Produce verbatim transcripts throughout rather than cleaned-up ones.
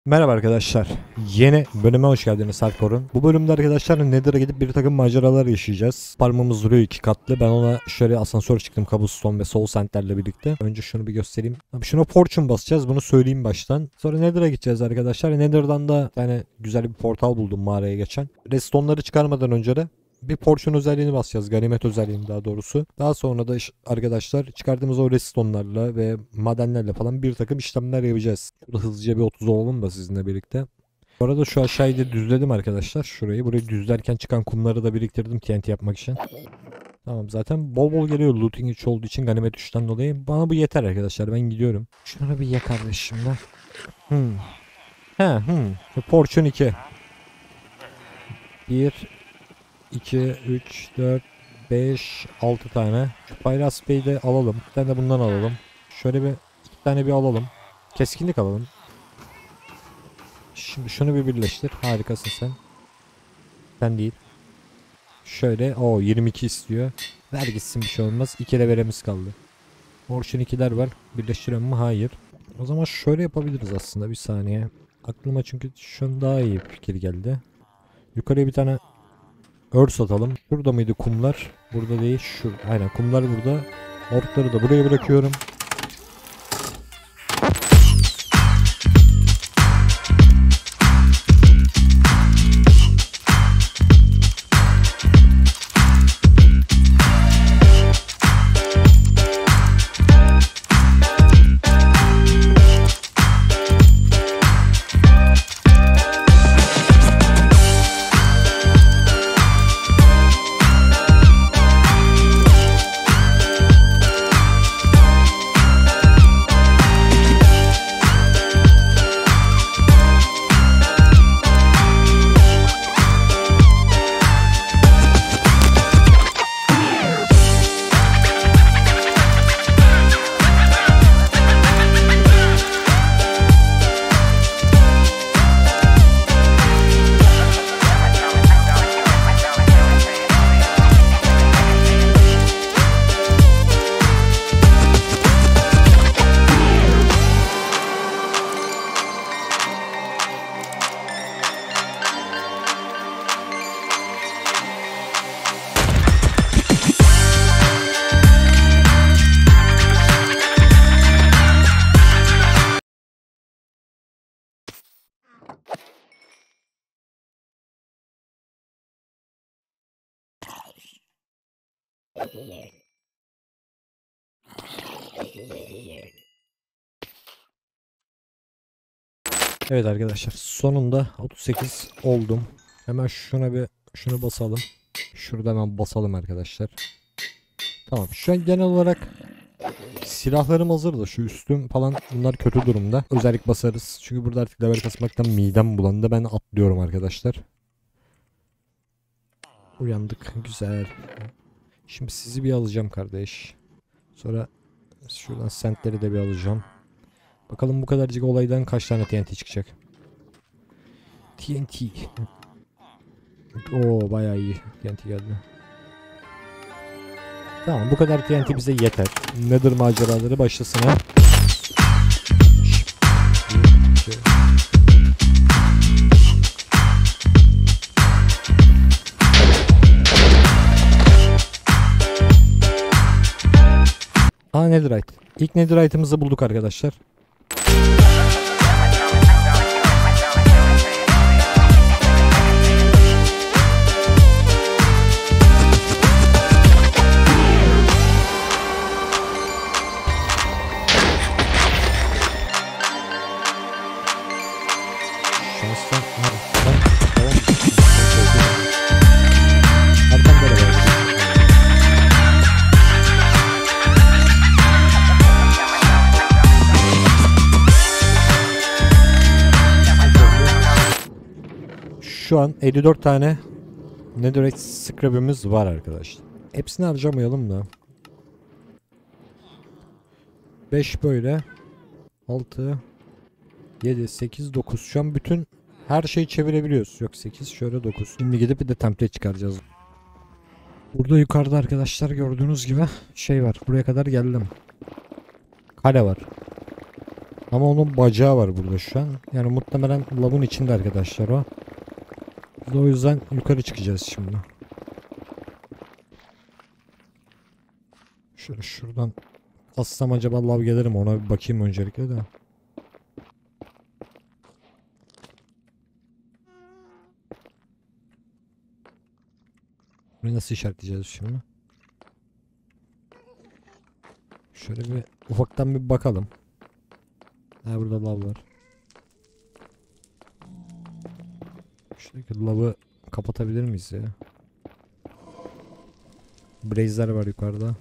Merhaba arkadaşlar. Yeni bölüme hoş geldiniz Hardcore'un. Bu bölümde arkadaşlar Nether'a gidip bir takım maceralar yaşayacağız. Farmımız duruyor iki katlı. Ben ona şöyle asansör çıktım Cobblestone ve Soul Sand'lerle birlikte. Önce şunu bir göstereyim. Abi şuna Fortune basacağız. Bunu söyleyeyim baştan. Sonra Nether'a gideceğiz arkadaşlar. Nether'dan da bir tane güzel bir portal buldum mağaraya geçen. Redstone'ları çıkarmadan önce de bir Fortune özelliğini basacağız. Ganimet özelliğini daha doğrusu. Daha sonra da arkadaşlar çıkardığımız o redstone'larla ve madenlerle falan bir takım işlemler yapacağız. Şurada hızlıca bir otuz olalım da sizinle birlikte. Bu arada şu aşağıyı da düzledim arkadaşlar. Şurayı. Burayı düzlerken çıkan kumları da biriktirdim T N T yapmak için. Tamam, zaten bol bol geliyor looting üç olduğu için ganimet üçten dolayı. Bana bu yeter arkadaşlar. Ben gidiyorum. Şuna bir ye kardeşim de. Hmm. He hmm. Fortune iki. bir iki, üç, dört, beş, altı tane. Şu Pyras Bey'i de alalım. Bir tane de bundan alalım. Şöyle bir iki tane bir alalım. Keskinlik alalım. Şimdi şunu bir birleştir. Harikasın sen. Sen değil. Şöyle. O yirmi iki istiyor. Ver gitsin, bir şey olmaz. iki levelimiz kaldı. Fortune ikiler var. Birleştiriyor mu? Hayır. O zaman şöyle yapabiliriz aslında. Bir saniye. Aklıma çünkü şu an daha iyi bir fikir geldi. Yukarıya bir tane örs atalım. Şurada mıydı kumlar? Burada değil. Şurada. Aynen, kumlar burada. Orkları da buraya bırakıyorum. Evet arkadaşlar, sonunda otuz sekiz oldum. Hemen şuna bir şunu basalım. Şurada hemen basalım arkadaşlar. Tamam, şu an genel olarak silahlarım hazır da şu üstüm falan bunlar kötü durumda. Özellik basarız. Çünkü burada artık level kasmaktan midem bulandı. Ben atlıyorum arkadaşlar. Uyandık. Güzel. Şimdi sizi bir alacağım kardeş. Sonra şuradan sentleri de bir alacağım. Bakalım bu kadarcık olaydan kaç tane T N T çıkacak. T N T. Oo, bayağı iyi T N T geldi. Tamam, bu kadar T N T bize yeter. Nether maceraları başlasın ha. Aa, Netherite. İlk Netherite'ımızı bulduk arkadaşlar. Şanstan şu an elli dört tane Netherite scrap'imiz var arkadaşlar. Hepsini harcamayalım da. beş böyle. altı, yedi, sekiz, dokuz. Şu an bütün her şeyi çevirebiliyoruz. Yok, sekiz, şöyle dokuz. Şimdi gidip bir de template çıkaracağız. Burada yukarıda arkadaşlar gördüğünüz gibi şey var. Buraya kadar geldim. Kale var. Ama onun bacağı var burada şu an. Yani muhtemelen lavın içinde arkadaşlar o. Biz o yüzden yukarı çıkacağız şimdi. Şöyle şuradan assam acaba lav gelir mi? Ona bir bakayım öncelikle de. Bunu nasıl işaretleyeceğiz şimdi? Şöyle bir ufaktan bir bakalım. Ha, burada lav var. Şuradaki lavı kapatabilir miyiz ya? Brazier var yukarıda.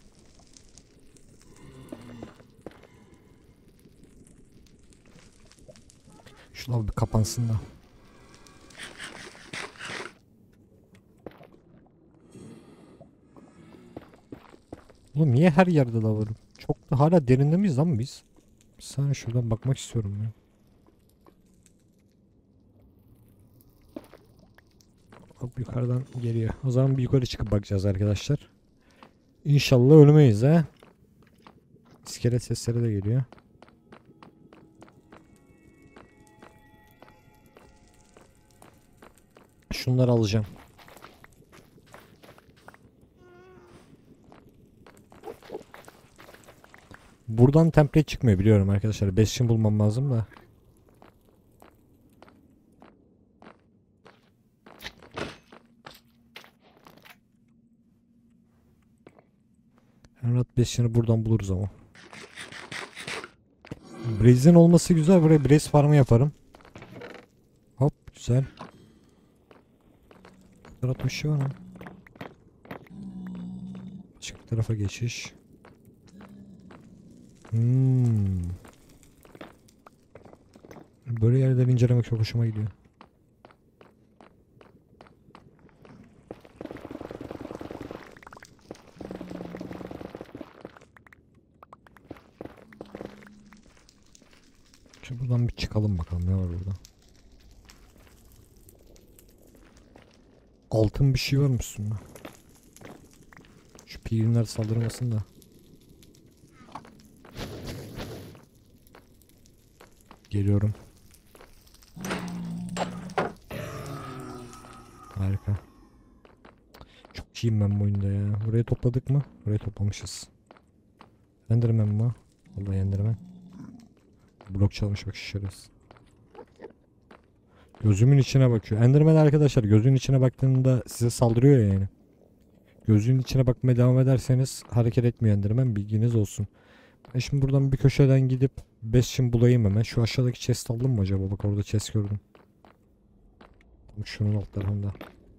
Şu lav bir kapansın da. Oğlum niye her yerde lav var? Çok da hala derinde miyiz lan biz? Bir saniye şuradan bakmak istiyorum ya. Hop yukarıdan geliyor. O zaman bir yukarı çıkıp bakacağız arkadaşlar. İnşallah ölmeyiz ha. İskelet sesleri de geliyor. Şunları alacağım. Buradan template çıkmıyor biliyorum arkadaşlar. Bastion bulmam lazım da. Emerald Bastion'ı buradan buluruz ama. Braze'in olması güzel. Buraya Braze farmı yaparım. Hop güzel. Tarafta bir şey var mı? Başka bir tarafa geçiş. Hmm. Böyle yerleri incelemek çok hoşuma gidiyor. Şimdi buradan bir çıkalım bakalım ne var burada. Altın bir şey var mı üstünde? Şu piglinler saldırmasın da. Geliyorum. Harika. Çok iyiyim ben bu oyunda ya. Burayı topladık mı? Burayı toplamışız. Enderman mı? Vallahi Enderman. Blok çalmış bak şişeriz. Gözümün içine bakıyor. Enderman arkadaşlar gözün içine baktığında size saldırıyor ya yani. Gözün içine bakmaya devam ederseniz hareket etmiyor Enderman, bilginiz olsun. Ben şimdi buradan bir köşeden gidip Bastion bulayım hemen. Şu aşağıdaki chest aldım mı acaba? Bak orada chest gördüm. Şunun alt tarafında.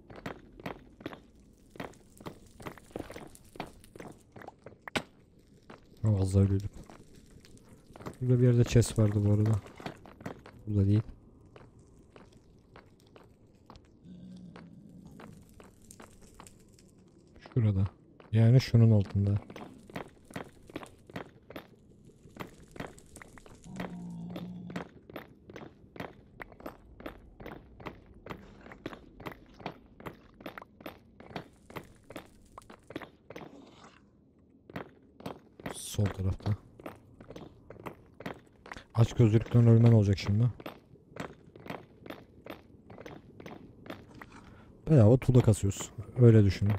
Az daha ölüydüm. Burada bir yerde chest vardı bu arada. Burada değil. Şurada. Yani şunun altında. Sol tarafta. Aç gözlülükten ölmen olacak şimdi. Bedava tuğla kasıyoruz. Öyle düşünün.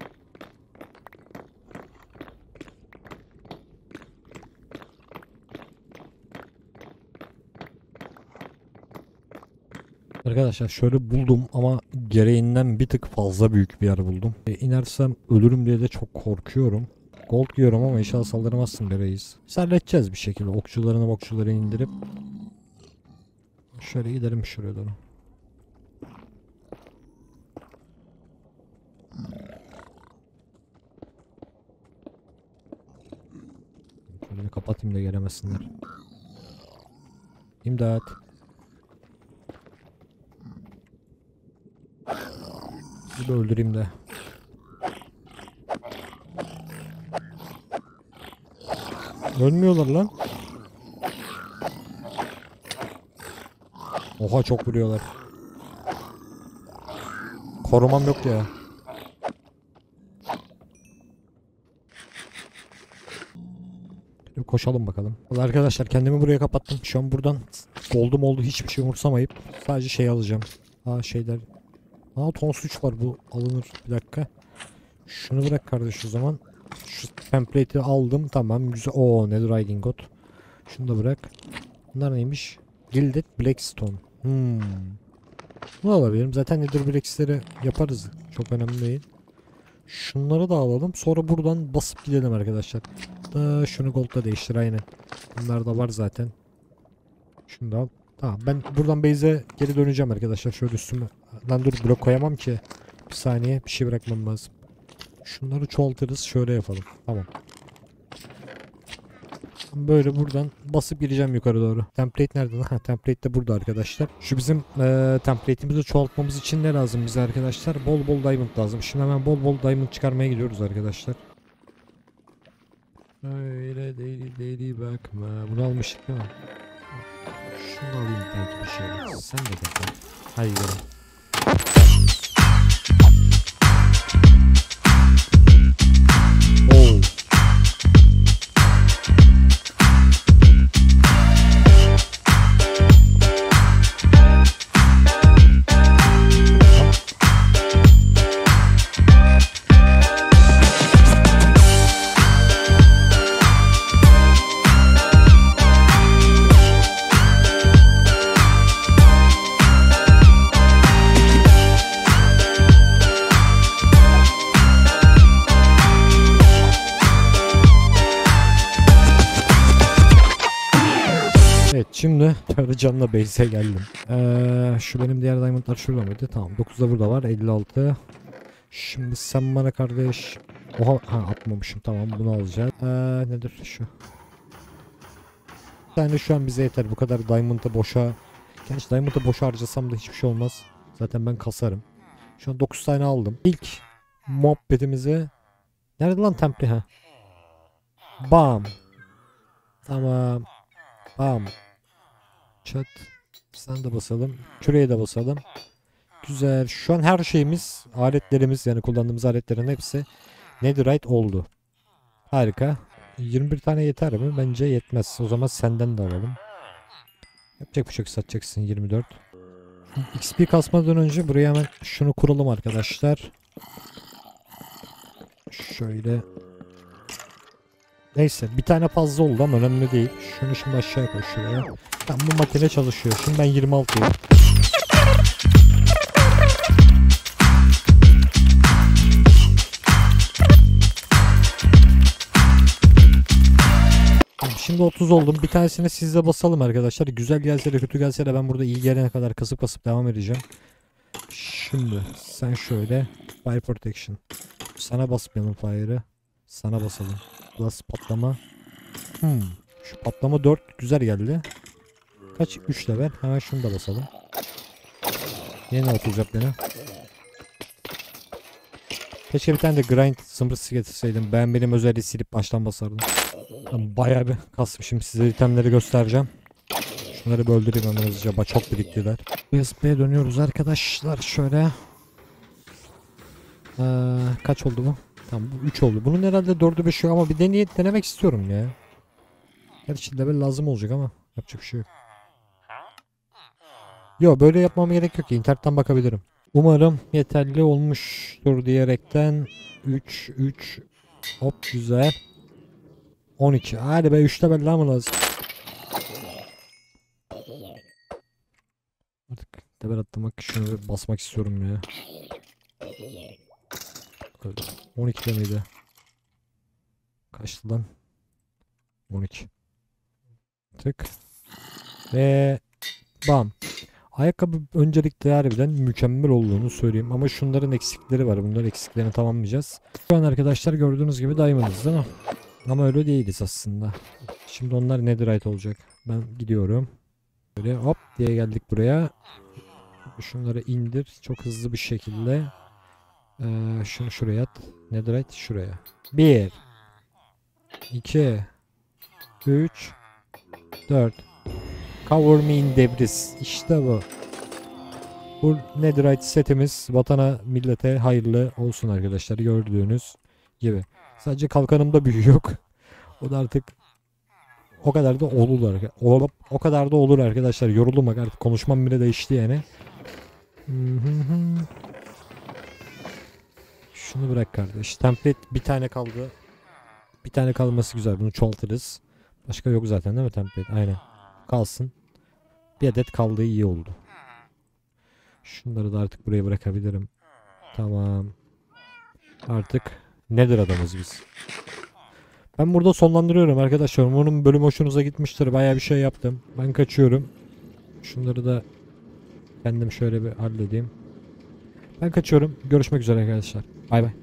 Arkadaşlar şöyle buldum ama gereğinden bir tık fazla büyük bir yer buldum. E, inersem ölürüm diye de çok korkuyorum. Gold giyiyorum ama inşallah saldırmazsın be reis. Biz halledeceğiz bir şekilde. Okçularını okçuları indirip. Şöyle gidelim şuraya doğru. Şöyle bir kapatayım da gelemesinler. İmdat. Bir de öldüreyim de. Ölmüyorlar lan. Oha çok vuruyorlar. Korumam yok ya. koşalım bakalım. Vallahi arkadaşlar kendimi buraya kapattım. Şu an buradan gold'um oldu hiçbir şey umursamayıp sadece şey alacağım. Aa şeyler. Aa tons üç var, bu alınır. Bir dakika. Şunu bırak kardeş o zaman. Şu template'i aldım. Tamam güzel. Oo netherite ingot. Şunu da bırak. Bunlar neymiş? Gilded Blackstone. Hmm. Bunu alabilirim. Zaten nether blacks'leri yaparız. Çok önemli değil. Şunları da alalım. Sonra buradan basıp gidelim arkadaşlar. Da şunu gold'la değiştir aynen. Bunlar da var zaten. Şunu da al. Tamam ben buradan base'e geri döneceğim arkadaşlar. Şöyle üstüme. Lan dur blok koyamam ki. Bir saniye bir şey bırakmam lazım. Şunları çoğaltırız. Şöyle yapalım. Tamam. Böyle buradan basıp gireceğim yukarı doğru. Template nerede? Ha, template de burada arkadaşlar. Şu bizim e, template'imizi çoğaltmamız için ne lazım bize arkadaşlar? Bol bol diamond lazım. Şimdi hemen bol bol diamond çıkarmaya gidiyoruz arkadaşlar. Öyle deli deli bakma. Bunu almıştık değil mi? Şunu alayım belki bir şey. Sen de gel. Hadi gidelim. Oo. Evet şimdi canla base'e geldim. Ee, şu benim diğer diamondlar şurada mıydı? Tamam dokuz da burada var, elli altı. Şimdi sen bana kardeş. Oha ha, atmamışım, tamam bunu alacağız. Ee, nedir şu? Bir tane şu an bize yeter, bu kadar diamond'ı boşa. Gerçi diamond'ı boşa harcasam da hiçbir şey olmaz. Zaten ben kasarım. Şu an dokuz tane aldım. İlk muhabbetimizi. Nerede lan temple ha? Bam. Tamam. Bam. Çat. Sen de basalım. Küreye de basalım. Güzel. Şu an her şeyimiz, aletlerimiz yani kullandığımız aletlerin hepsi netherite oldu. Harika. yirmi bir tane yeter mi? Bence yetmez. O zaman senden de alalım. Yapacak bir şey yok, satacaksın yirmi dört. X P kasmadan önce buraya hemen şunu kuralım arkadaşlar. Şöyle. Neyse bir tane fazla oldu ama önemli değil. Şunu şimdi aşağıya koy şuraya. Tam bu makine çalışıyor. Şimdi ben yirmi altıyım. Şimdi otuz oldum. Bir tanesini sizle basalım arkadaşlar. Güzel gelse de kötü gelse de ben burada iyi gelene kadar kasıp kasıp devam edeceğim. Şimdi sen şöyle fire protection. Sana basmayalım fire'ı. Sana basalım. Plus patlama. Hmm. Şu patlama dört güzel geldi. Kaç? üç level. Hemen şunu da basalım. Yine otuz yap beni. Keşke bir tane de grind zımbırtısı getirseydim. Ben benim özelliği silip baştan basardım. Bayağı bir kasmışım. Size itemleri göstereceğim. Şunları bir öldüreyim hemen hızlıca. Çok biriktiler. U S B'ye dönüyoruz arkadaşlar. Şöyle. Ee, kaç oldu bu? Tamam bu üç oldu. Bunun herhalde dördü beşi ama bir deney denemek istiyorum ya. Gerçi level lazım olacak ama yapacak bir şey yok. Yok böyle yapmama gerek yok ki. İnternetten bakabilirim. Umarım yeterli olmuştur diyerekten üç üç hop güzel. on iki. Hadi be üç level daha mı lazım? Artık level atlamak şunu bir basmak istiyorum ya. on ikide miydi? Kaçtı lan? on iki. Tık. Ve bam. Ayakkabı öncelikle harbiden mükemmel olduğunu söyleyeyim ama şunların eksikleri var. Bunların eksiklerini tamamlayacağız. Şu an arkadaşlar gördüğünüz gibi diamond'ız değil mi? Ama öyle değiliz aslında. Şimdi onlar netherite olacak. Ben gidiyorum. Böyle hop diye geldik buraya. Şunları indir çok hızlı bir şekilde. Ee, şunu şuraya at. Netherite şuraya. bir iki üç dört. Cover me in debris. İşte bu. Bu netherite setimiz vatana millete hayırlı olsun arkadaşlar, gördüğünüz gibi. Sadece kalkanımda büyü yok. O da artık o kadar da olur. O, o kadar da olur arkadaşlar. Yoruldum bak artık konuşmam bile değişti yani. Şunu bırak kardeş. Template bir tane kaldı. Bir tane kalması güzel. Bunu çoğaltırız. Başka yok zaten değil mi template? Aynen. Kalsın. Bir adet kaldığı iyi oldu. Şunları da artık buraya bırakabilirim. Tamam. Artık nedir adamız biz? Ben burada sonlandırıyorum arkadaşlar. Umarım bölüm hoşunuza gitmiştir. Bayağı bir şey yaptım. Ben kaçıyorum. Şunları da kendim şöyle bir halledeyim. Ben kaçıyorum. Görüşmek üzere arkadaşlar. Bay bay.